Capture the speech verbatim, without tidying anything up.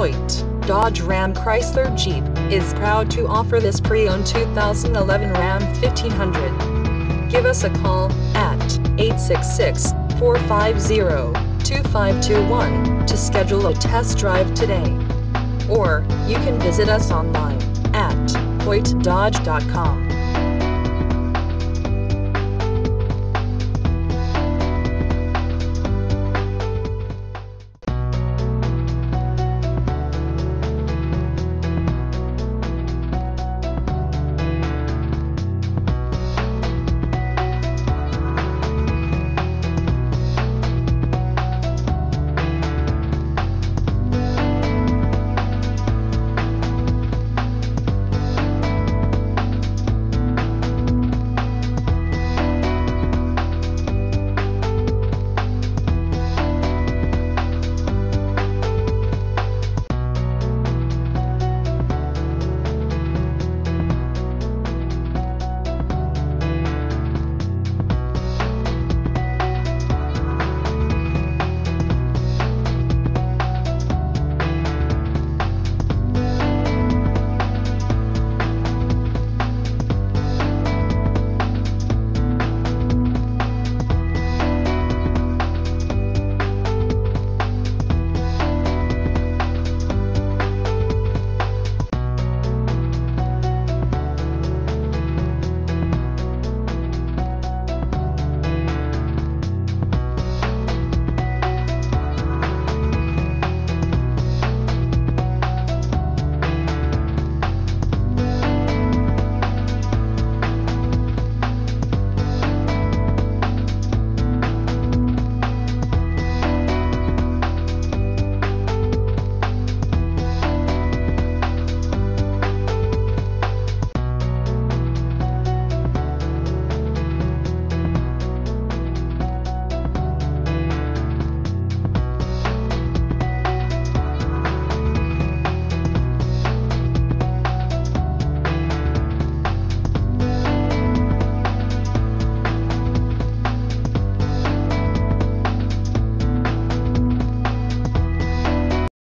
Hoyte, Dodge Ram Chrysler Jeep, is proud to offer this pre-owned two thousand eleven Ram fifteen hundred. Give us a call at eight six six, four five zero, two five two one to schedule a test drive today. Or, you can visit us online at hoyte dodge dot com.